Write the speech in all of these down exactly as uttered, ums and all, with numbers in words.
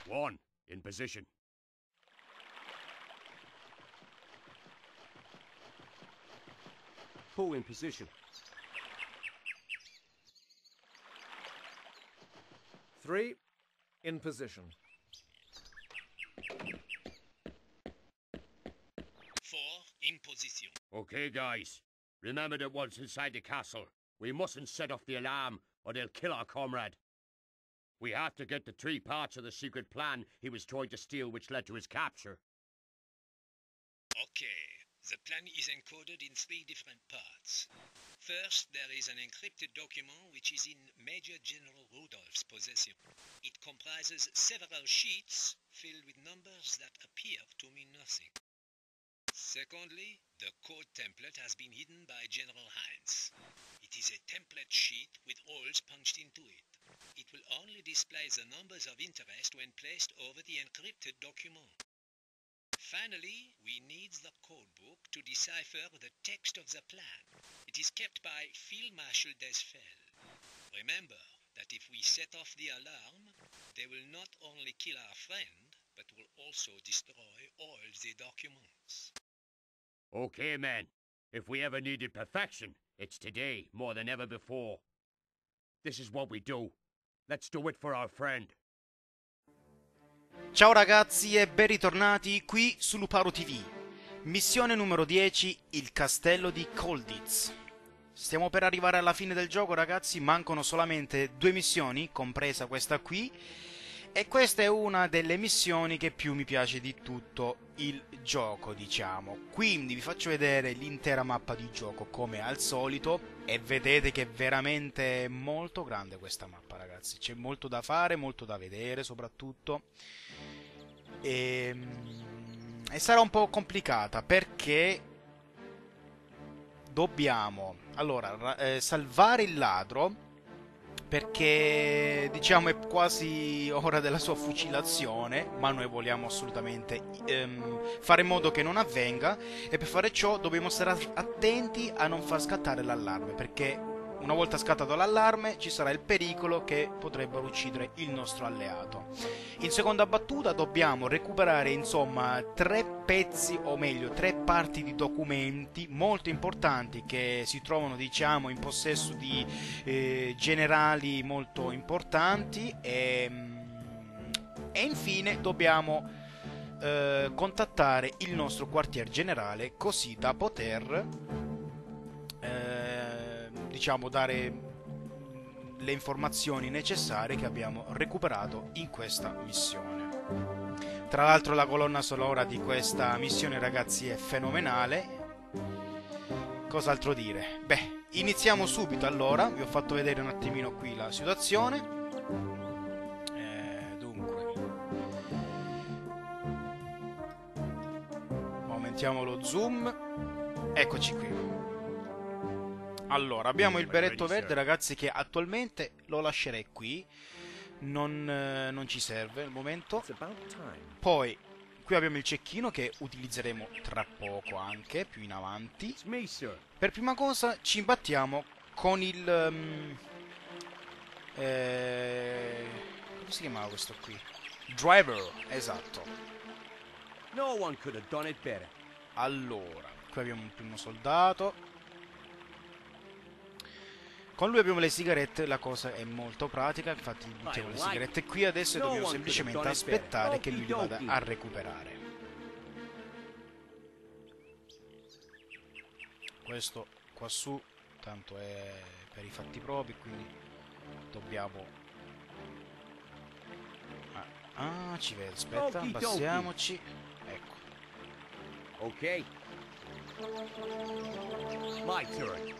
One, in position. Two in position. Three in position. Four in position. Okay, guys. Remember that once inside the castle, we mustn't set off the alarm or they'll kill our comrade. We have to get the three parts of the secret plan he was trying to steal which led to his capture. Okay, the plan is encoded in three different parts. First, there is an encrypted document which is in Major General Rudolph's possession. It comprises several sheets filled with numbers that appear to mean nothing. Secondly, the code template has been hidden by General Heinz. It is a template sheet with holes punched into it. It will only display the numbers of interest when placed over the encrypted document. Finally, we need the codebook to decipher the text of the plan. It is kept by Field Marshal Desfel. Remember that if we set off the alarm, they will not only kill our friend, but will also destroy all the documents. Okay, men. If we ever needed perfection, it's today more than ever before. This is what we do. Let's do it for our friend. Ciao ragazzi e ben ritornati qui su Luparo T V. Missione numero dieci, il castello di Colditz. Stiamo per arrivare alla fine del gioco ragazzi, mancano solamente due missioni, compresa questa qui. E questa è una delle missioni che più mi piace di tutto il gioco, diciamo. Quindi vi faccio vedere l'intera mappa di gioco come al solito. E vedete che è veramente molto grande questa mappa ragazzi. C'è molto da fare, molto da vedere soprattutto. E, e sarà un po' complicata perché dobbiamo allora eh, salvare il ladro, perché diciamo è quasi ora della sua fucilazione, ma noi vogliamo assolutamente ehm, fare in modo che non avvenga, e per fare ciò dobbiamo stare attenti a non far scattare l'allarme, perché una volta scattato l'allarme ci sarà il pericolo che potrebbero uccidere il nostro alleato. In seconda battuta dobbiamo recuperare insomma tre pezzi, o meglio tre parti di documenti molto importanti che si trovano diciamo in possesso di eh, generali molto importanti, e, e infine dobbiamo eh, contattare il nostro quartier generale così da poter eh, diciamo dare le informazioni necessarie che abbiamo recuperato in questa missione. Tra l'altro la colonna sonora di questa missione ragazzi è fenomenale. Cos'altro dire? Beh, iniziamo subito allora. Vi ho fatto vedere un attimino qui la situazione. Eh, dunque aumentiamo lo zoom. Eccoci qui. Allora, abbiamo il berretto verde ragazzi che attualmente lo lascerei qui, non, eh, non ci serve al momento. Poi qui abbiamo il cecchino che utilizzeremo tra poco anche, più in avanti. Per prima cosa ci imbattiamo con il... Um, eh, come si chiamava questo qui? Driver, esatto. Allora, qui abbiamo un primo soldato. Con lui abbiamo le sigarette, la cosa è molto pratica, infatti mettiamo le sigarette qui adesso e dobbiamo semplicemente aspettare che lui li vada a recuperare. Questo qua su, tanto è per i fatti propri, quindi dobbiamo... Ah, ah ci vede, aspetta, abbassiamoci, ecco. Ok. My turn.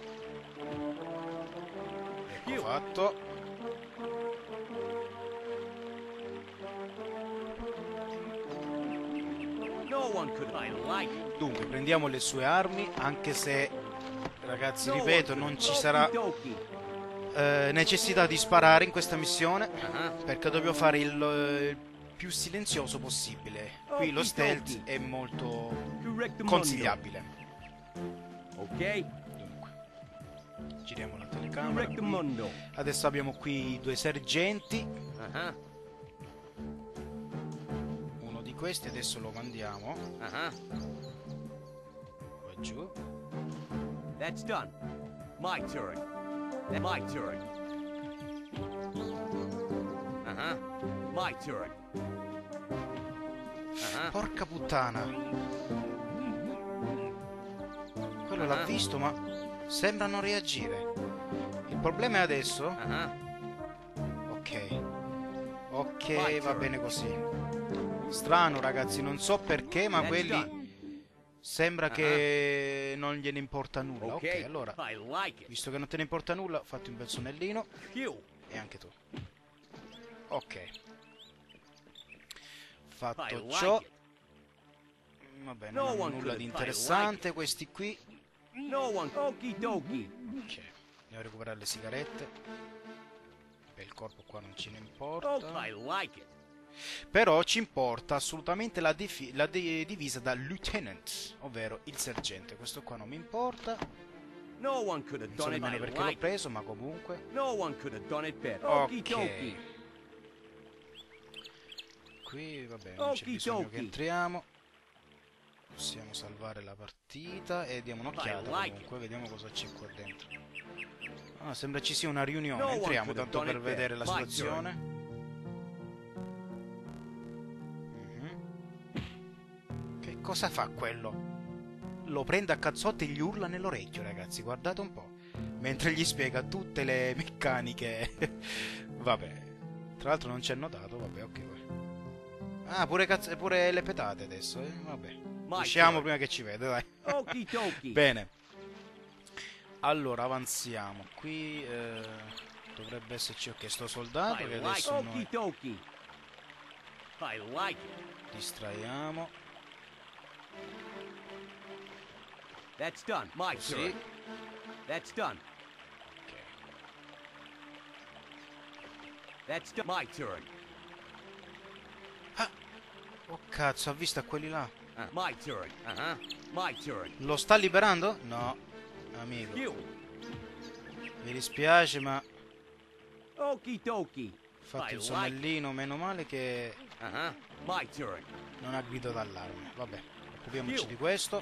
Ecco fatto. Dunque prendiamo le sue armi, anche se ragazzi ripeto non ci sarà eh, necessità di sparare in questa missione, perché dobbiamo fare il, il più silenzioso possibile. Qui lo stealth è molto consigliabile. Ok. Giriamo la telecamera qui. Adesso abbiamo qui i due sergenti. Uh-huh. questi adesso lo mandiamo Uh-huh. qua giù. That's done. My turn. That- My turn. Uh-huh. My turn. Uh-huh. Porca puttana. Quello l'ha Ah. visto, ma sembra non reagire. Il problema è adesso. Uh-huh. Ok. Ok, Vai, va Turk. bene così. Strano, ragazzi, non so perché, ma That's quelli done. sembra Ah. che non gliene importa nulla. Ok, Okay. allora, I like it. visto che non te ne importa nulla, fatti un bel sonnellino. Phew. E anche tu. Ok. Fatto I like ciò. it. Vabbè, No non hanno one nulla could di have- I interessante. like Questi qui. No one. Okie dokie. Ok. Andiamo a recuperare le sigarette. Beh, il corpo qua non ce ne Oh, importa. I like it. Però ci importa assolutamente la, difi- la di- divisa da lieutenant, ovvero il sergente. Questo qua non mi importa. No one could have Non so done it. nemmeno I perché l'ho like it. preso, ma comunque. No one could have done it better. Okie Ok. dokie. Qui, vabbè, non c'è Okie bisogno che dokie. entriamo. Possiamo salvare la partita e diamo un'occhiata I like comunque, vediamo cosa c'è qua dentro. Ah, sembra ci sia una riunione. No one Entriamo could have tanto done per it better. vedere la My situazione. Mhm. Che cosa fa quello? Lo prende a cazzotti e gli urla nell'orecchio, ragazzi, guardate un po'. Mentre gli spiega tutte le meccaniche. Vabbè. Tra l'altro non ci ha notato, vabbè, ok. Ah, pure, cazzo, pure le petate adesso, eh? Vabbè. My Usciamo turn. prima che ci vede, dai. Okie dokie. Bene. Allora, avanziamo. Qui eh, dovrebbe esserci, ok, sto soldato I che like adesso okie noi dokie. I like it. distraiamo. That's done. My Così. turn. That's done. Ok. That's done. My turn. Oh cazzo, ha visto a quelli là. Uh, my turn. Uh-huh. My turn. Lo sta liberando? No, amico. You. Mi dispiace, ma Okie dokie. fatti I il like sonnellino, meno male che Uh-huh. My turn. non ha grido d'allarme. Vabbè, occupiamoci Io. di questo.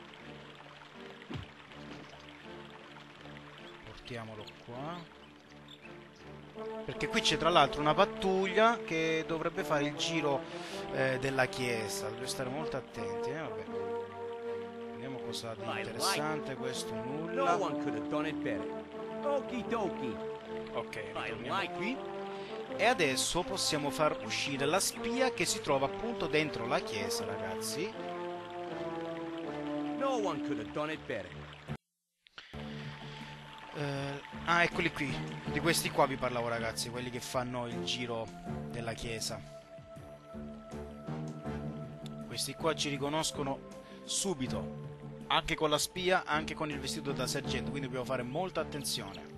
Portiamolo qua. Perché qui c'è tra l'altro una pattuglia che dovrebbe fare il giro eh, della chiesa. Dobbiamo stare molto attenti, eh? Vabbè. Vediamo cosa di I interessante. Questo No nulla. one could have done it better. Okie dokie. Ok, I ritorniamo like qui. it. E adesso possiamo far uscire la spia che si trova appunto dentro la chiesa, ragazzi. No one could have done it better. Eh, ah, eccoli qui. Di questi qua vi parlavo, ragazzi, quelli che fanno il giro della chiesa. Questi qua ci riconoscono subito, anche con la spia, anche con il vestito da sergente, quindi dobbiamo fare molta attenzione.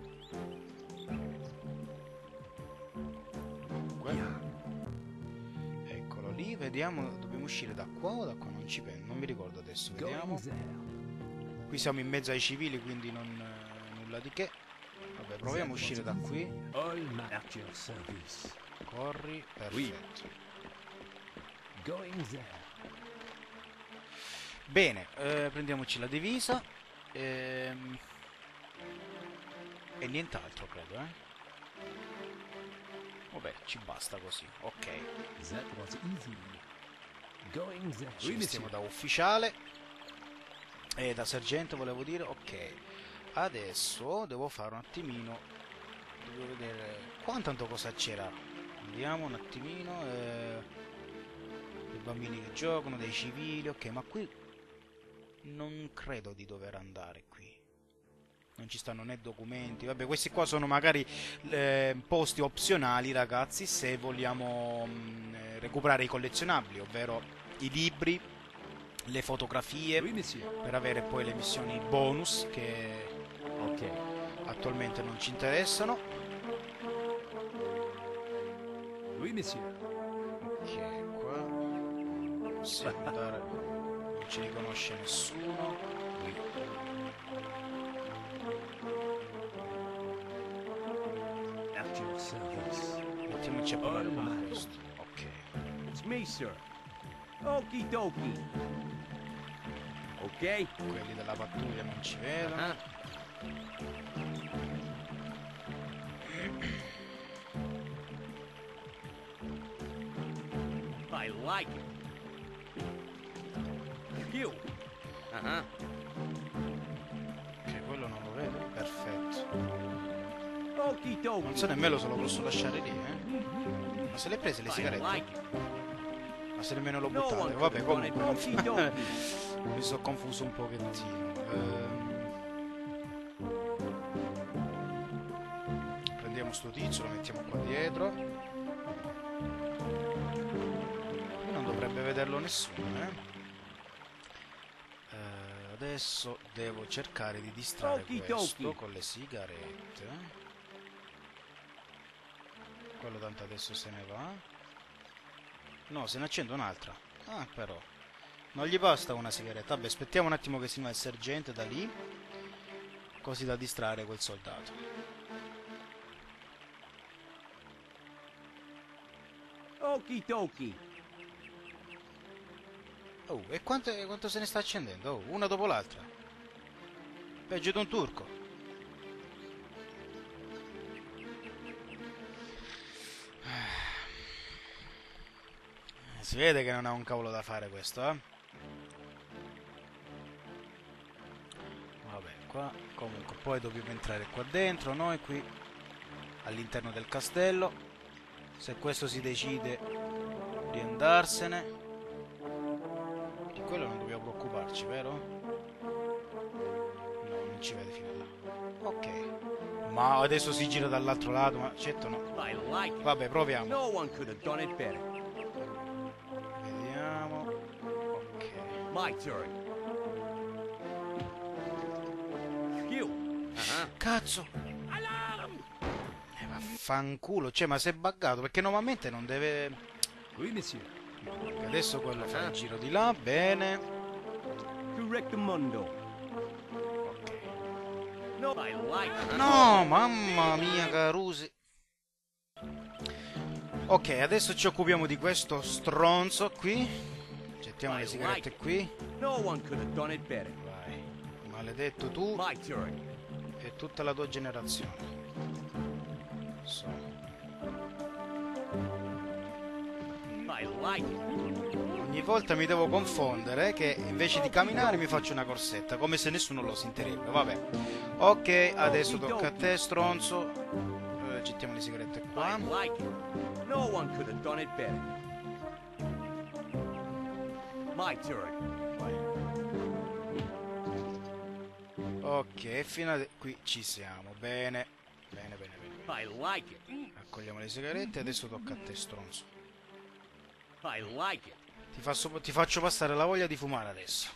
Dunque. Eccolo lì, vediamo, dobbiamo uscire da qua o da qua, non ci penso, non mi ricordo adesso, vediamo. Qui siamo in mezzo ai civili, quindi non eh, nulla di che. Vabbè, proviamo a uscire da qui. All my at your service. Corri, perfetto. Going there. Bene, eh, prendiamoci la divisa. Ehm, e nient'altro, credo, eh. Vabbè, ci basta così. Ok. That was easy. Going there. Ci vestiamo da ufficiale. E da sergente volevo dire. Ok. Adesso devo fare un attimino. Devo vedere qua tanto cosa c'era. Andiamo un attimino. Eh, I bambini che giocano, dei civili. Ok, ma qui non credo di dover andare qui. Non ci stanno né documenti. Vabbè, questi qua sono magari eh, posti opzionali, ragazzi, se vogliamo mh, recuperare i collezionabili, ovvero i libri, le fotografie, Oui, monsieur. per avere poi le missioni bonus che Ok. attualmente non ci interessano. Oui, monsieur. Ok, qua possiamo andare. Non ci riconosce nessuno. At your service. Mettiamoci a parlare All con my- questo. Ok. It's me, sir. Okie dokie. Ok? Quelli della pattuglia non ci vedono. Uh-huh. I like it. You. Uh-huh. Ok, quello non lo vedo. Perfetto. Okie dokie. Non so nemmeno se lo posso lasciare lì, eh. Ma se le hai prese le I sigarette? like it. Ma se nemmeno l'ho No buttate. one Vabbè, could've done it. comunque. Okie dokie. Mi sono confuso un pochettino. Ehm... Prendiamo sto tizio, lo mettiamo qua dietro. Qui non dovrebbe vederlo nessuno, eh? Eh, adesso devo cercare di distrarre Okie questo dokie. con le sigarette. Quello tanto adesso se ne va. No, se ne accende un'altra. Ah, però. Non gli basta una sigaretta. Vabbè, aspettiamo un attimo che si va il sergente da lì. Così da distrarre quel soldato. Okie dokie. Oh, e quanto, quanto se ne sta accendendo? Oh, una dopo l'altra. Peggio di un turco. Si vede che non ha un cavolo da fare questo, eh? Vabbè, qua comunque poi dobbiamo entrare qua dentro, noi qui all'interno del castello. Se questo si decide di andarsene, di quello non dobbiamo preoccuparci, vero? No, non ci vede fino là. Ok. Ma adesso si gira dall'altro lato, ma certo no. I like it. Vabbè, proviamo. No one could have done it better. Vediamo. Ok. My turn. You. Uh-huh. Cazzo! Alarm! Eh, vaffanculo, cioè, ma si è buggato perché normalmente non deve. Oui, monsieur. Adesso quello fa il giro di là, bene. Correct the mondo. Ok. No, I like it. No, mamma mia, Carusi. Ok, adesso ci occupiamo di questo stronzo qui. Gettiamo le sigarette qui. No one could have done it better. Vai, maledetto tu My turn. e tutta la tua generazione. So. I like it. Ogni volta mi devo confondere che invece di camminare mi faccio una corsetta, come se nessuno lo sentirebbe. Vabbè. Ok, adesso tocca a te, stronzo. Eh, gettiamo le sigarette qua. I like it. No one could have done it better. My turn. Vai. Ok, fino a qui ci siamo. Bene. Bene, bene, bene. I like it. Raccogliamo le sigarette e adesso tocca a te, stronzo. I like it. Ti faccio, ti faccio passare la voglia di fumare adesso.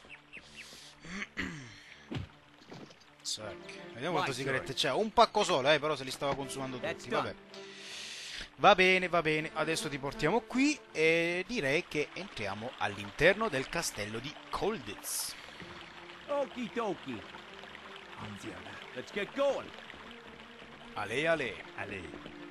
Sac. Vediamo quante sigarette c'ha. Un pacco solo, eh, però se li stava consumando tutti. Vabbè. Va bene, va bene. Adesso ti portiamo qui e direi che entriamo all'interno del castello di Colditz. Okie dokie. Let's get going. Ale, ale. Allez.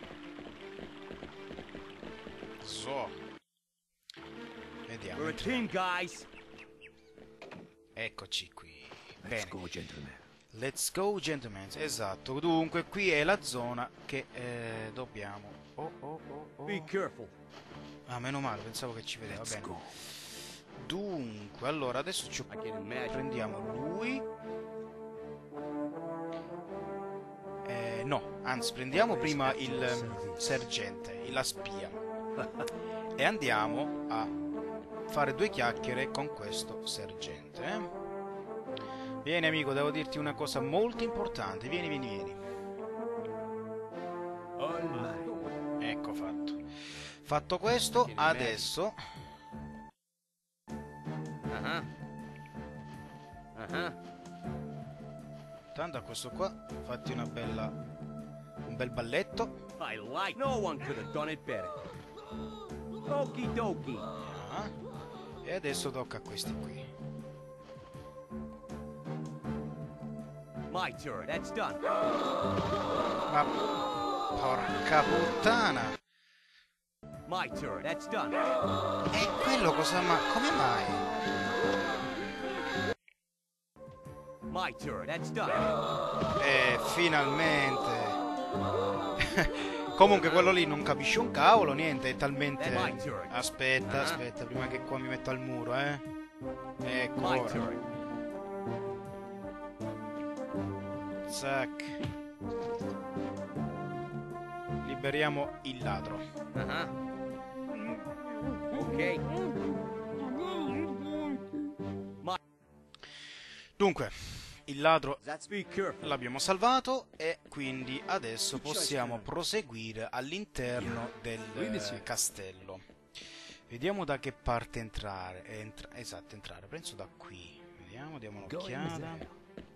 So. Vediamo. We're a team, guys. Eccoci qui. Let's Bene. go, gentlemen. Let's go, gentlemen. Esatto. Dunque, qui è la zona che eh, dobbiamo. Oh, oh, oh, oh. Be careful. Ah, meno male, pensavo che ci vedeva. Let's Bene. go. Dunque, allora adesso ci I can imagine. prendiamo lui. Eh, no, anzi, prendiamo prima il ehm, sergente, la spia. E andiamo a fare due chiacchiere con questo sergente. Eh? Vieni, amico, devo dirti una cosa molto importante. Vieni, vieni, vieni. Ecco fatto. Fatto questo, adesso Uh-huh. Uh-huh. tanto a questo qua fatti una bella un bel balletto. I like. No one could have done it better. Okie dokie. Ah, e adesso tocca a questi qui. My turn. That's done. Ma porca puttana. My turn. That's done. E quello cosa ma... come mai? My turn. That's done. Eh, finalmente. Comunque quello lì non capisce un cavolo, niente, è talmente... Aspetta, aspetta, prima che qua mi metto al muro, eh. Ecco My ora. turn. Zac. Liberiamo il ladro. Uh-huh. Ok. Dunque, il ladro Let's be careful. l'abbiamo salvato e quindi adesso possiamo proseguire all'interno del eh, castello. Vediamo da che parte entrare. Entra esatto, entrare. Penso da qui. Vediamo, diamo un'occhiata.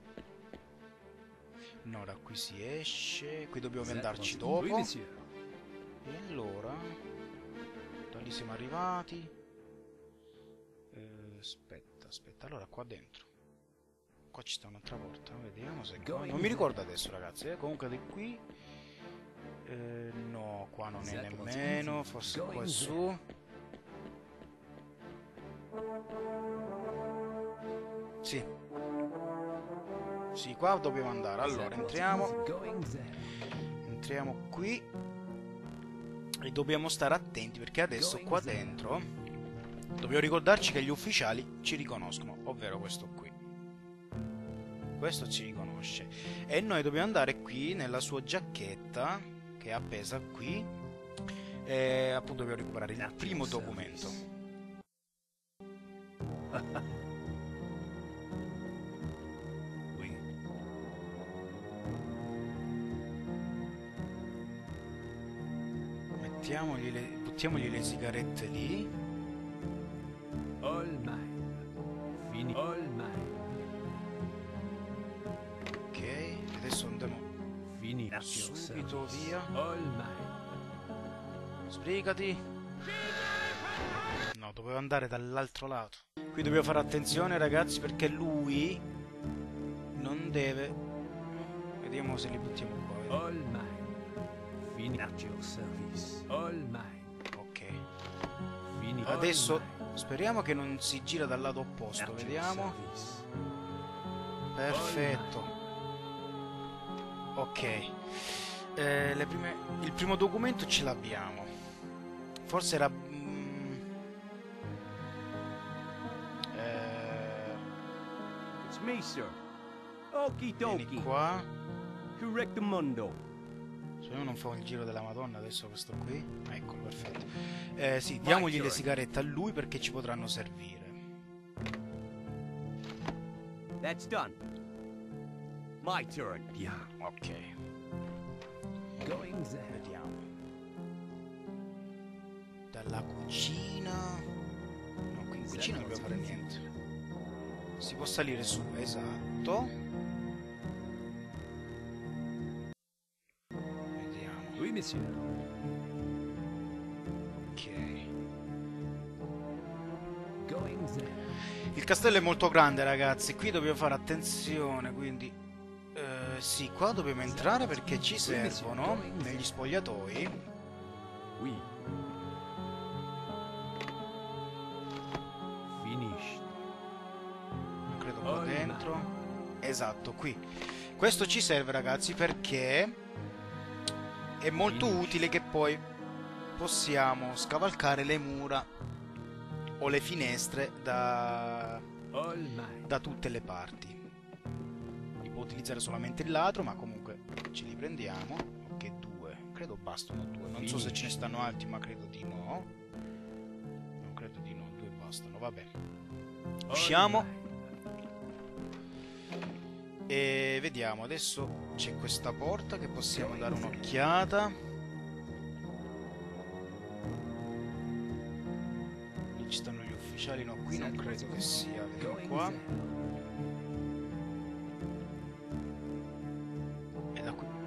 No, da qui si esce. Qui dobbiamo andarci dopo. E allora, da lì siamo arrivati. Eh, aspetta, aspetta. Allora, qua dentro. Qua ci sta un'altra porta. Vediamo se... Non mi ricordo adesso, ragazzi. Eh. Comunque di qui... Eh, no, qua non è nemmeno. Forse qua è su. Sì. Sì, qua dobbiamo andare. Allora, entriamo. Entriamo qui. E dobbiamo stare attenti perché adesso qua dentro dobbiamo ricordarci che gli ufficiali ci riconoscono, ovvero questo qui. Questo ci riconosce. E noi dobbiamo andare qui nella sua giacchetta che è appesa qui. E appunto dobbiamo recuperare il primo documento. Mettiamogli le, buttiamogli le sigarette lì. All mine. Fini. All mine. Ok, adesso andiamo Fini. subito via. All mine. Sbrigati. No, dovevo andare dall'altro lato. Qui dobbiamo fare attenzione, ragazzi, perché lui non deve... Vediamo se li buttiamo qua. Vedi? All mine. Fini. At your service. All mine. Ok. Fini. Adesso speriamo che non si gira dal lato opposto. Vediamo. Perfetto. Ok. Eh, le prime... Il primo documento ce l'abbiamo. Forse era... mm, eh, It's me, sir. Okie Vieni dokie. qua. Correct mundo. Se no non fa il giro della Madonna adesso questo qui. Eccolo, perfetto. Eh sì, diamogli le sigarette a lui perché ci potranno servire. That's done. My turn. Bien. Ok. Going there. Vediamo. Dalla cucina. No, qui in cucina non dobbiamo fare niente. Si può salire su, esatto. Vediamo. Oui, monsieur. Ok. Going there. Il castello è molto grande, ragazzi. Qui dobbiamo fare attenzione, quindi... Eh, sì, qua dobbiamo entrare perché ci servono negli spogliatoi. Oui. Finished. Non credo qua dentro. Esatto, qui. Questo ci serve, ragazzi, perché è molto utile che poi possiamo scavalcare le mura o le finestre da, All mine. da tutte le parti. Li può utilizzare solamente il ladro, ma comunque ce li prendiamo. Ok, due. Credo bastano due. Non so se ce ne stanno altri, ma credo di no. Non credo di no, due bastano. Vabbè. Usciamo. E vediamo, adesso c'è questa porta che possiamo dare un'occhiata. Lì ci stanno gli ufficiali, no, qui non credo che sia. Vediamo qua. E da qui.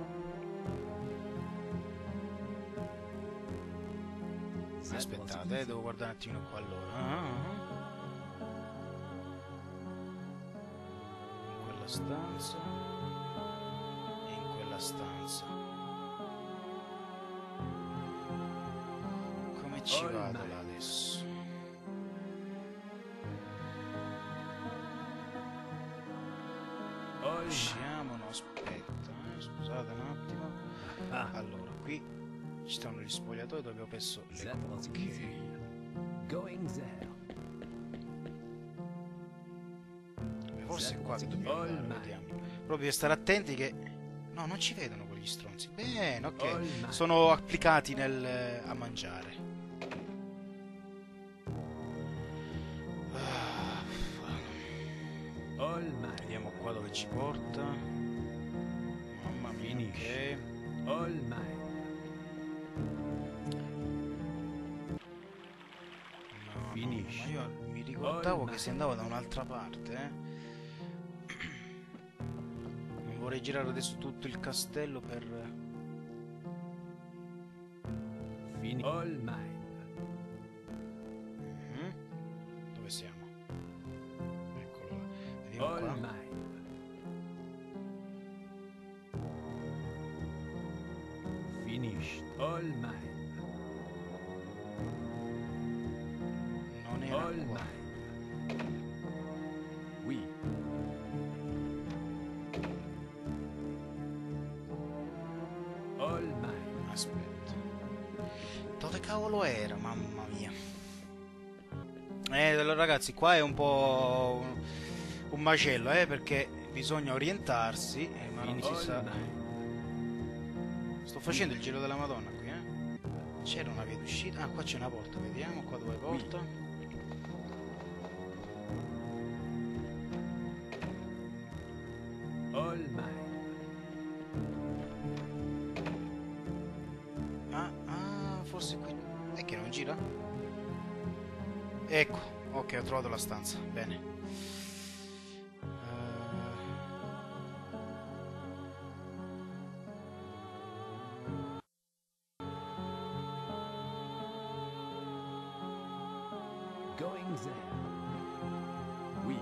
Aspettate, eh, devo guardare un attimino qua allora. Ah. Stanza e in quella stanza come ci vado là adesso. Usciamo, no, aspetta, eh, scusate un attimo. Allora, qui ci stanno gli spogliatoi dove ho messo le That was cocche. easy. Going there. Forse That qua was dobbiamo all andare, mine. vediamo. Proprio per stare attenti che... No, non ci vedono quegli stronzi. Bene, All ok. mine. Sono applicati nel... a mangiare. Ah, All mine. vediamo qua dove ci porta. Mamma mia, Finish. ok. All mine. No, no, Finish. ma io mi ricordavo All che mine. si andava da un'altra parte, eh. Mi vorrei girare adesso tutto il castello per... Finish. All mine. Mhm. Dove siamo? Eccolo là. Vediamo All qua. mine. Finished. All mine. Non era All qua. mine. Oui. All mine. Aspetta. Dove cavolo era? Mamma mia. Eh, allora, ragazzi, qua è un po' un, un macello, eh, perché bisogna orientarsi, eh, ma non si All sa... mine. Sto facendo il giro della Madonna qui, eh. C'era una via d'uscita. Ah, qua c'è una porta, vediamo qua dove porta. All mine. Ah, ah, forse qui... È che non gira? Ecco, ok, ho trovato la stanza, bene. Going there. Oui.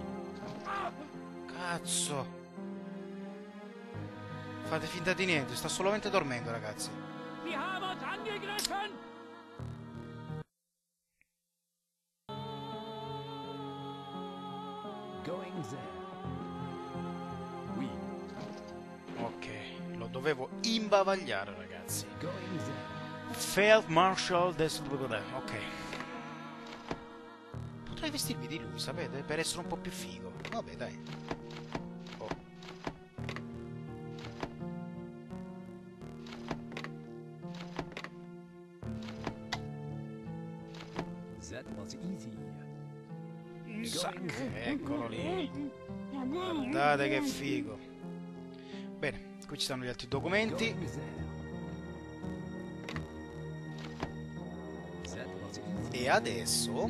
Cazzo! Fate finta di niente, sta solamente dormendo, ragazzi. Wir haben uns angegriffen! Going there. Oui. Ok, lo dovevo imbavagliare, ragazzi. Going there. Field Marshal des... Ok. Potrei vestirmi di lui, sapete? Per essere un po' più figo. Vabbè, dai. Oh. That was easy. Zac, eccolo lì. Guardate che figo. Bene, qui ci stanno gli altri documenti. Going there. That was easy. E adesso...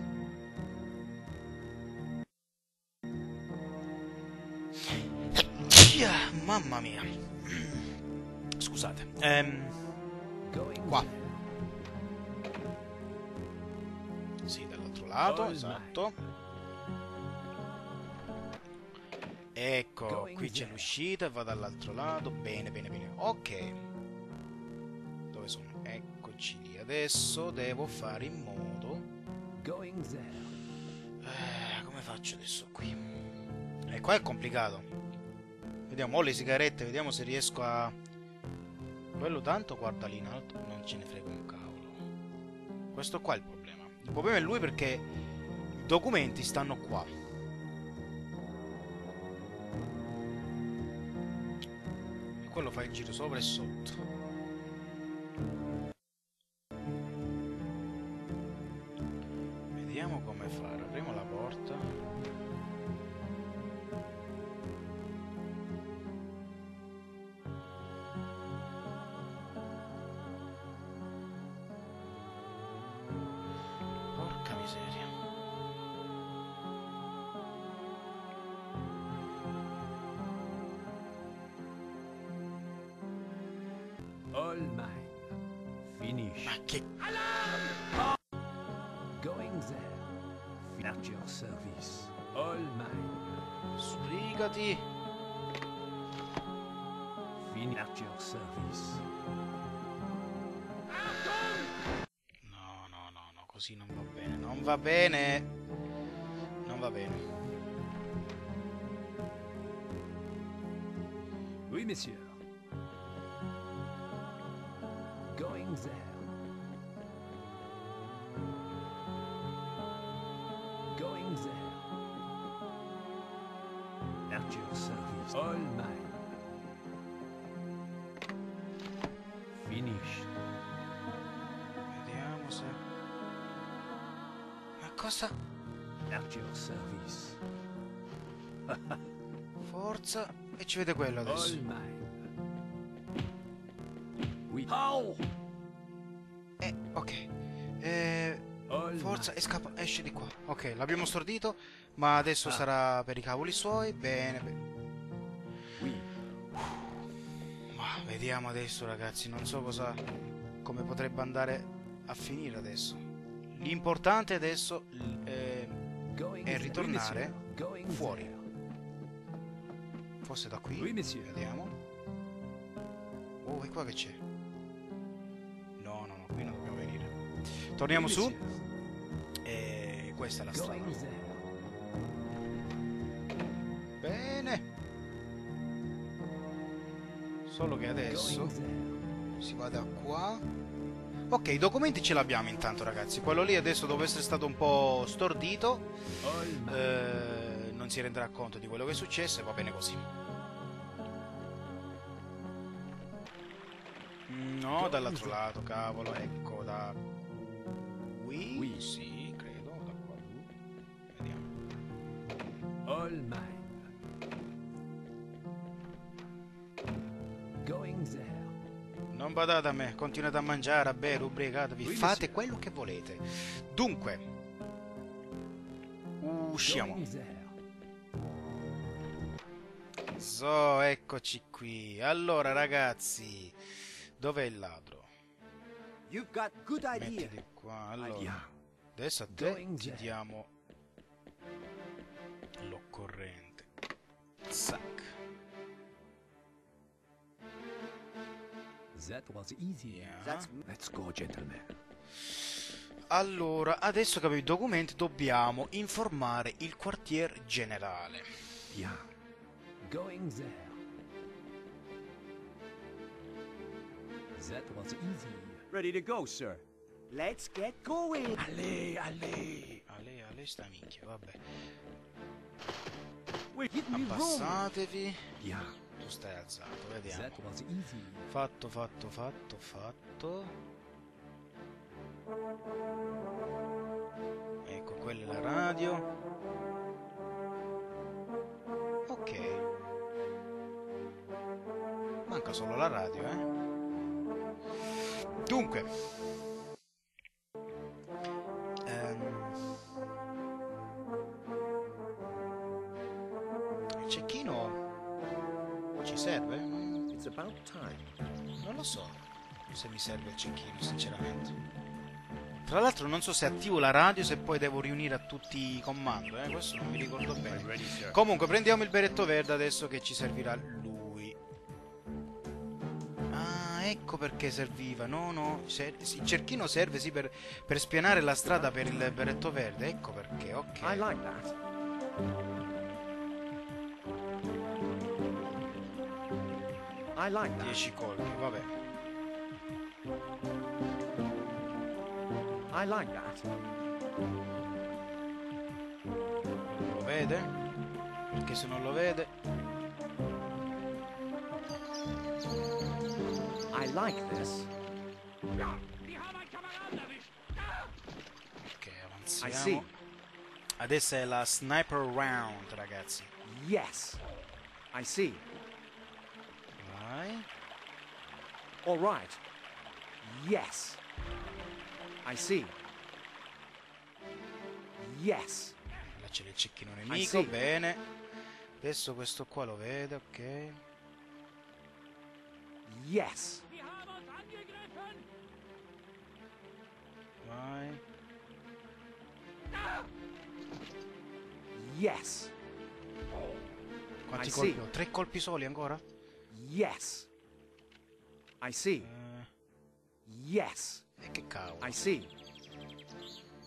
Cia, mamma mia. Scusate. Ehm, Going qua. there. Sì, dall'altro lato, All esatto. Ecco, Going qui c'è there. l'uscita e va dall'altro lato. Bene, bene, bene. Ok. Dove sono? Eccoci lì. Adesso devo fare in modo... Going there. Eh, come faccio adesso qui? E qua è complicato. Vediamo, ho le sigarette, vediamo se riesco a... Quello tanto guarda lì in alto, non ce ne frega un cavolo. Questo qua è il problema. Il problema è lui perché i documenti stanno qua. E quello fa il giro sopra e sotto. Vediamo come fare. Apriamo la porta. Porca miseria. All mine. Finish. Ma che... Going there. At your service. All mine. Sbrigati. Fin at your service. No, no, così non va bene. Non va bene. Non va bene. Oui, monsieur. Going there. Going there. At your service. All mine. Finished. Vediamo se... Ma cosa? At your service. Forza. E ci vede quello adesso. All mine. Oui. How? Eh, ok. Eh, All forza mine. e scappa. Esce di qua. Ok, l'abbiamo stordito. Ma adesso Ah. sarà per i cavoli suoi. Bene, bene. Oui. Ma vediamo adesso, ragazzi. Non so cosa... come potrebbe andare a finire adesso. L'importante adesso eh, Going è there. ritornare Oui, monsieur. Going fuori. there. Forse da qui. Oui, monsieur. Vediamo. Oh, e qua che c'è? No, no, no, qui non dobbiamo venire. Torniamo Oui, su. monsieur. E questa è la strada. Going there. Bene. Solo che adesso Going there. si vada qua. Ok, i documenti ce l'abbiamo intanto, ragazzi. Quello lì adesso deve essere stato un po' stordito. All mine. Eh, non si renderà conto di quello che è successo e va bene così. No, dall'altro lato, cavolo. Ecco, da qui. Oui. Sì, credo. Da qua. Vediamo. All mine. Going there. Non badate a me, continuate a mangiare, a bere, ubriacatevi, Oui, fate monsieur. quello che volete. Dunque, usciamo. Going there. So, eccoci qui. Allora, ragazzi, dov'è il ladro? You've got good idea. Mettiti qua. Allora, Idea. adesso a te Going ti there. diamo l'occorrente. Zac. That was easy. Yeah. That's Let's go, gentlemen. Allora, adesso che avevo i documenti, dobbiamo informare il quartier generale. Yeah. Going there. That was easy. ready to go, sir. Let's get going. Allez, allez. Ale, ale, sta minchia, vabbè. We're hitting you wrong. Abbassatevi. Yeah. Tu stai alzato, vediamo. That was easy. Fatto, fatto, fatto, fatto. Ecco, quella è la radio. Ok. Manca solo la radio, eh. Dunque. Ehm. Il cecchino ci serve? It's about time. Non lo so se mi serve il cecchino, sinceramente. Tra l'altro non so se attivo la radio, se poi devo riunire a tutti i comando, eh? Questo non mi ricordo bene. Ready, sir. Comunque prendiamo il berretto verde adesso che ci servirà lui. Ah, ecco perché serviva. No, no, se- sì, il cerchino serve sì per, per spianare la strada per il berretto verde. Ecco perché, ok. I like that. I like that. dieci colpi, vabbè. I like that. Lo vede? Perché se non lo vede... I like this. Die haben einen Kameraden erwischt. Ah! Ok, I see. avanziamo. Adesso è la sniper round, ragazzi. Yes. I see. Vai. All right. Yes. I see. Yes. Là c'è il cecchino I nemico, see. bene. Adesso questo qua lo vede, ok. Yes. Die haben uns angegriffen. Vai. Yes. Quanti I colpi see. ho? Tre colpi soli ancora? Yes. I see. Eh, Yes. e che cavolo. I see.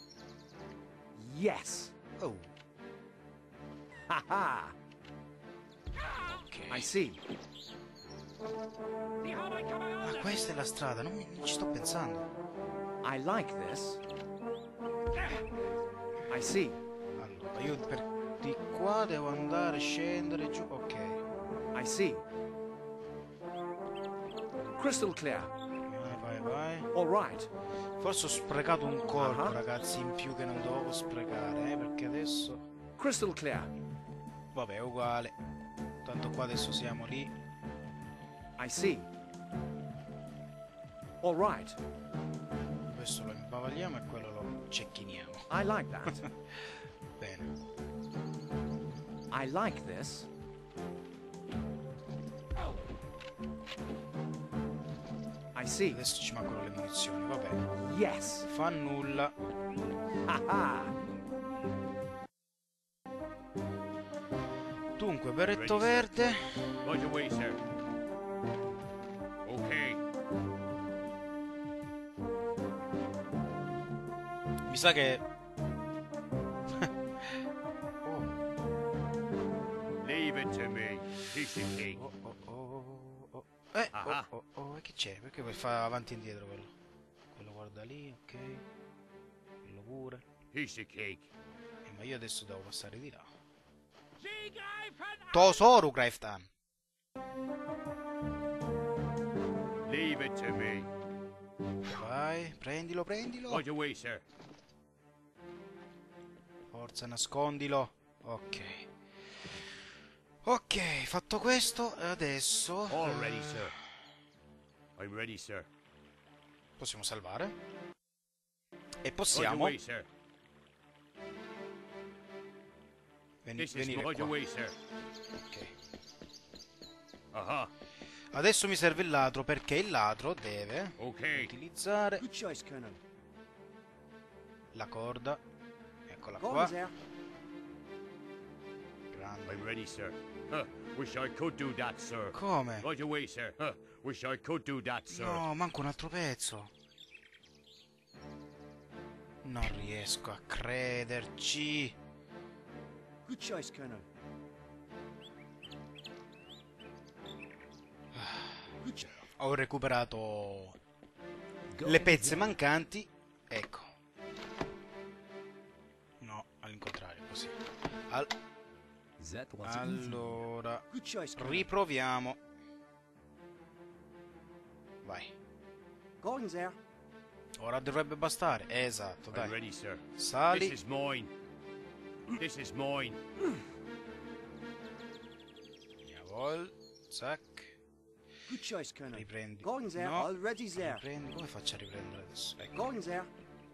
Yes. Oh, Ha ha. ok. I see. Die haben ein Kameraden Ma questa è la strada, non, mi- non ci sto pensando. I like this. I see. Allora, io per di qua devo andare, scendere giù. Ok. I see. Crystal clear. Vai, vai, vai. All right. Forse ho sprecato un colpo, Ah. ragazzi, in più che non dovevo sprecare, eh, perché adesso... Crystal clear. Vabbè, è uguale. Tanto qua adesso siamo lì. I see. All right. Questo lo imbavagliamo e quello lo cecchiniamo. I like that. Bene. I like this. I see. Adesso ci mancano le munizioni, vabbè. Yes. Fa nulla. Ha ha. Dunque, berretto verde. Right away, sir. Okay. Mi sa che... oh, Leave it to me. Piece of cake. oh, oh, oh, oh. Eh, oh, Ah. oh, oh, e che c'è? Perché poi fa avanti e indietro quello? Quello guarda lì, ok. Quello pure. Piece of cake. Eh, ma io adesso devo passare di là. Sie greifen an! Tosoru greift an. Leave it to me. Vai, prendilo, prendilo. Right away, sir. Forza, nascondilo. Ok. Ok, fatto questo, adesso... All eh, ready, sir. I'm ready, sir. Possiamo salvare. E Right possiamo away, sir. veni- This is venire right qua. away, sir. Ok. Aha. Adesso mi serve il ladro perché il ladro deve Okay. utilizzare Good choice, Colonel. la corda. Eccola Go qua. on there. Grande. I'm ready, sir. Huh. Wish I could do that, sir. Come? Right away, sir. Huh. Wish I could do that, sir. No, manca un altro pezzo. Non riesco a crederci. Good choice, Colonel. Good choice. Ho recuperato Go le pezze mancanti. Ecco. No, all'incontrario, così. Al- That was easy. allora, Good choice, Colonel. riproviamo. Vai. Go in there. Ora dovrebbe bastare. Esatto, I'm dai. ready, sir. Sali. This is mine. This is mine. Jawohl. Zac. Good choice, Colonel. Riprendi. Go in there. No. Already there. Riprendi. Come faccio a riprendere adesso? Ecco. Go in there.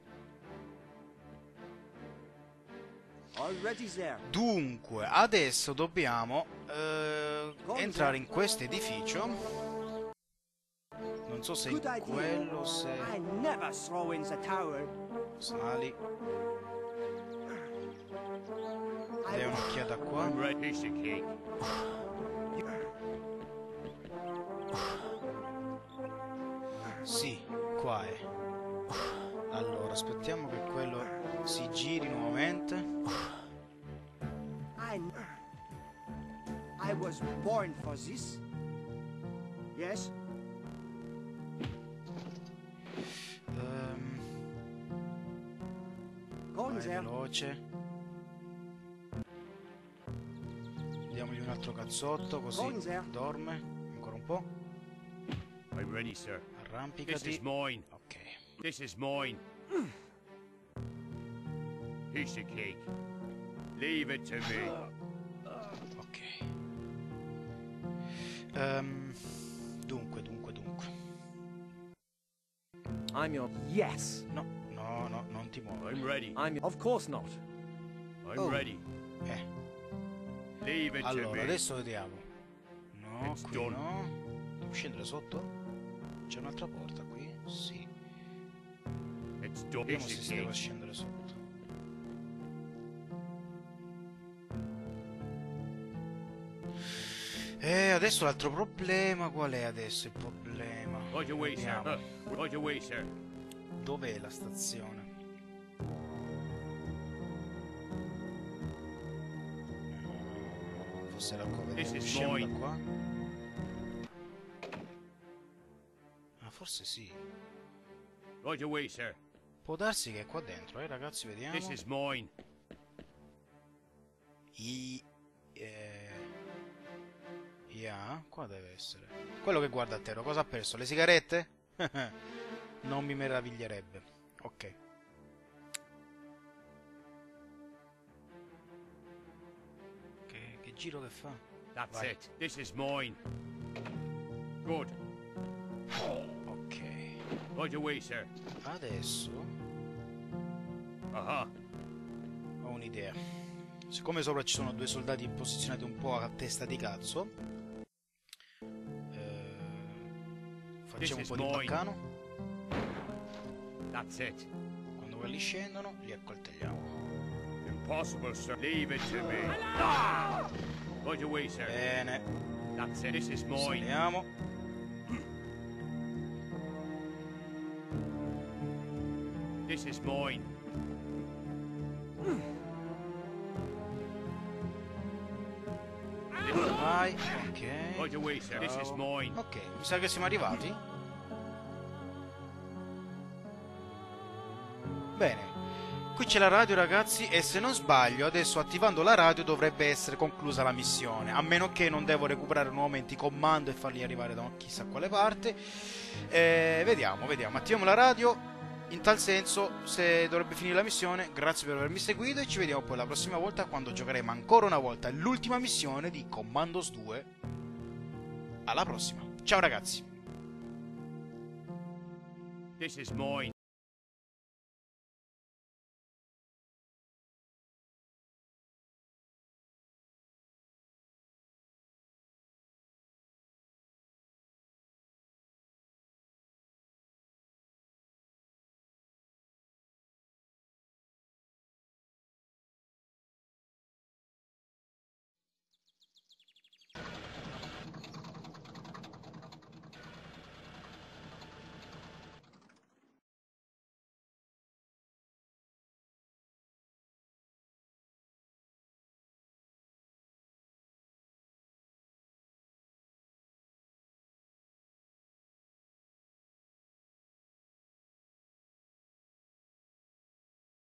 Already there. Dunque, adesso dobbiamo eh, entrare in questo edificio. Non so se in Good idea. quello, se... I never throw in the tower. Sali. I Dai un'occhiata qua. I'm ready. Piece of cake. Sì, qua è. Allora, aspettiamo che quello si giri nuovamente. I, I was born for this. Yes? Ehm, Go in vai there. veloce. Diamogli un altro cazzotto Go in così there. dorme. Ancora un po'. I'm ready, sir. This is Arrampicati. mine. Ok. This is mine. Piece of cake. Leave it to me. Ok. Ehm, dunque, dunque, dunque. I'm your. Yes. No, no, no, non ti muovere. I'm ready. I'm. Of course not. I'm Oh. ready. Eh, Leave it to allora, me. adesso vediamo. No, It's qui done. no. Devo scendere sotto? C'è un'altra porta qui? Sì. It's done. Vediamo Piece se of si deve cake. scendere sotto. E adesso l'altro problema, qual è adesso il problema? Right away, sir. Vediamo. Huh. Right away, sir. Dov'è la stazione? forse era qua, This vediamo, is usciamo da mine. qua. Ah, forse sì. Right away, sir. Può darsi che è qua dentro, eh ragazzi, vediamo. This is mine. I... Eh... Yeah, qua deve essere. Quello che guarda a terra, cosa ha perso? Le sigarette? Non mi meraviglierebbe. Ok. Che, che giro che fa? That's Vai. it. This is mine. Good. Ok. Right away, sir. Adesso Uh-huh. ho un'idea. Siccome sopra ci sono due soldati posizionati un po' a testa di cazzo, eh, facciamo un This po' is di mine. baccano. That's it. Quando quelli scendono, li accoltelliamo. Impossible, sir. Leave it to me. Ah! Right away, sir. Bene, That's it. This is mine. saliamo. This is mine. Vai, ok. Right away, sir. This is mine. Ok, mi sa che siamo arrivati. Bene, qui c'è la radio ragazzi e se non sbaglio adesso attivando la radio dovrebbe essere conclusa la missione, a meno che non devo recuperare nuovamente i comando e farli arrivare da chissà quale parte. Eh, vediamo, vediamo, attiviamo la radio. In tal senso, se dovrebbe finire la missione, grazie per avermi seguito e ci vediamo poi la prossima volta quando giocheremo ancora una volta l'ultima missione di Commandos due. Alla prossima, ciao ragazzi! This is mine.